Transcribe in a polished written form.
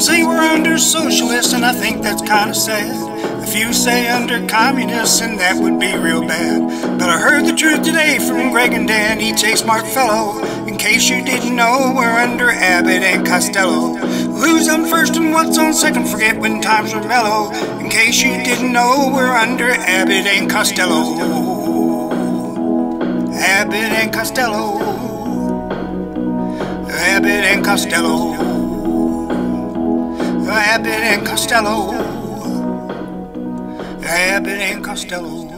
say we're under socialists, and I think that's kinda sad. A few say under communists, and that would be real bad. But I heard the truth today from Greg and Dan, each a smart fellow. In case you didn't know, we're under Abbott and Costello. Who's on first and what's on second, forget when times were mellow. In case you didn't know, we're under Abbott and Costello. Abbott and Costello. Abbott and Costello. Abbott and Costello. Abbott and Costello.